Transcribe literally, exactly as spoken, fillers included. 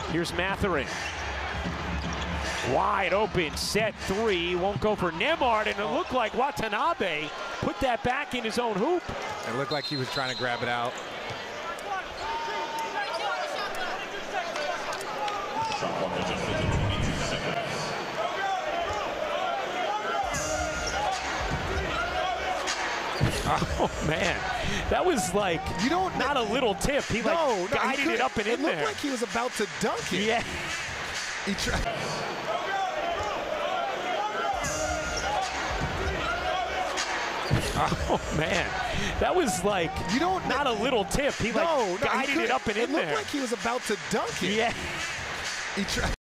Here's Matherin. Wide open, set three, won't go for Nemard, and it looked like Watanabe put that back in his own hoop. It looked like he was trying to grab it out. Oh man, that was like you don't not a little tip. He like no, no, guided he it up and it in there. It looked like he was about to dunk it. Yeah. He tried. Oh man, that was like you don't not a little tip. He no, like no, guided he it up and in it there. It looked like he was about to dunk it. Yeah. He tried.